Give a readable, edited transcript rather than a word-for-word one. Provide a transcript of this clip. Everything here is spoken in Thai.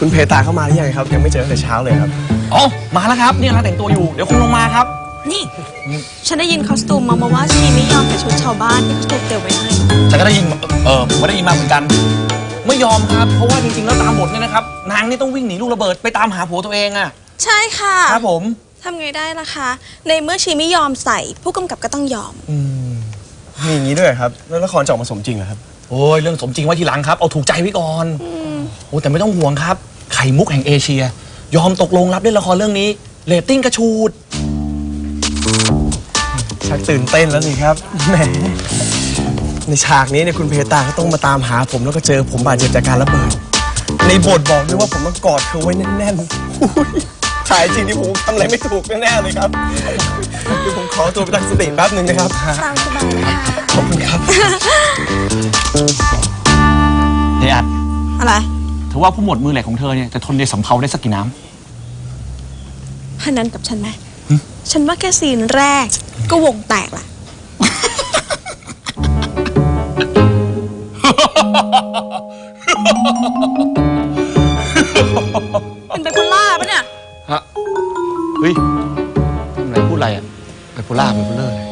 คุณเพตาเข้ามาหรือยังครับยังไม่เจอแต่เช้าเลยครับอ๋อมาแล้วครับเนี่ยกำลังแต่งตัวอยู่เดี๋ยวคงลงมาครับนี่ฉันได้ยินคอสตูมมาว่าชีไม่ยอมใส่ชุดชาวบ้านที่เขาถูกเตรียมไว้ให้ฉันก็ได้ยินผมก็ได้ยินมาเหมือนกันไม่ยอมครับเพราะว่าจริงๆแล้วตามบทเนี่ยนะครับนางนี่ต้องวิ่งหนีลูกระเบิดไปตามหาผัวตัวเองอะใช่ค่ะครับผมทำไงได้ล่ะคะในเมื่อชีไม่ยอมใส่ผู้กำกับก็ต้องยอมมีอย่างนี้ด้วยครับแล้วละครจะออกมาสมจริงเหรอครับโอ้ยเรื่องสมจริงไว้ทีหลังครับเอาถูกใจไว้ก่อนโอ้แต่ไม่ต้องห่วงครับไข่มุกแห่งเอเชียยอมตกลงรับเล่นละครเรื่องนี้เรตติ้งกระชูดชักตื่นเต้นแล้วสิครับแหมในฉากนี้เนี่ยคุณเพตาก็ต้องมาตามหาผมแล้วก็เจอผมบาดเจ็บจากการระเบิดในบทบอกด้วยว่าผมต้องกอดเธอไว้แน่นๆถ่ายจริงที่ผมทำอะไรไม่ถูกแน่ๆเลยครับเดี๋ยวผมขอตัวไปตั้งสติแป๊บนึงนะครับตามสบายค่ะขอบคุณครับเฮียอัดอะไรเธอว่าผู้หมวดมือเหล็กของเธอเนี่ยจะทนในสำเภาได้สักกี่น้ำพนันกับฉันไหมฉันว่าแค่ซีนแรกก็วงแตกละเป็นไบโพล่าปะเนี่ยฮะเฮ้ยทำไรพูดอะไรอะไบโพล่าไบโพเลอร์